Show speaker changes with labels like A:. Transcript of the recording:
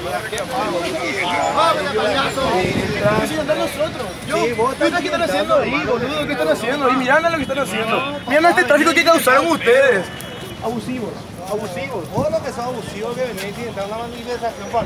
A: ¿Qué están haciendo ahí, boludo? ¿Qué están haciendo ahí? Mirá lo que están haciendo. Mirá este tráfico que causaron ustedes. Abusivos.
B: Abusivos. Vos lo que sos abusivos que venís y entrar una manifestación para